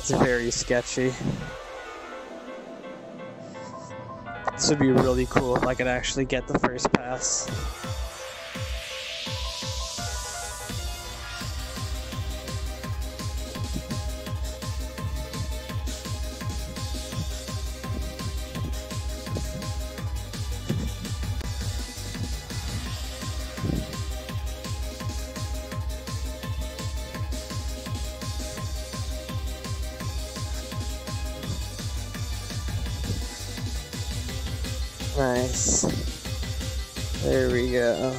It's very sketchy. This would be really cool if I could actually get the first pass. Nice. There we go.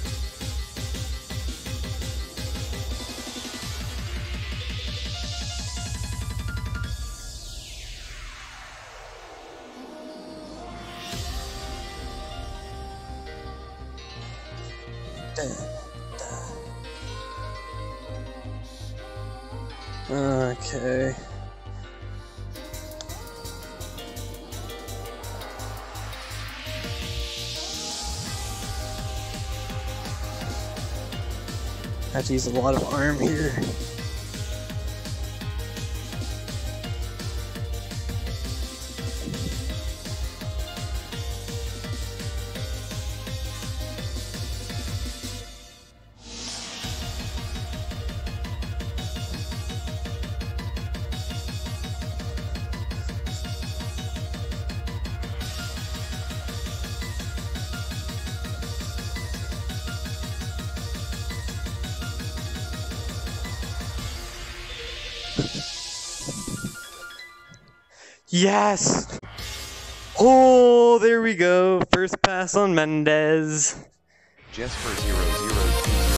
Okay. I have to use a lot of arm here. Yes! Oh, there we go. First pass on Mendes. Just for 0-0.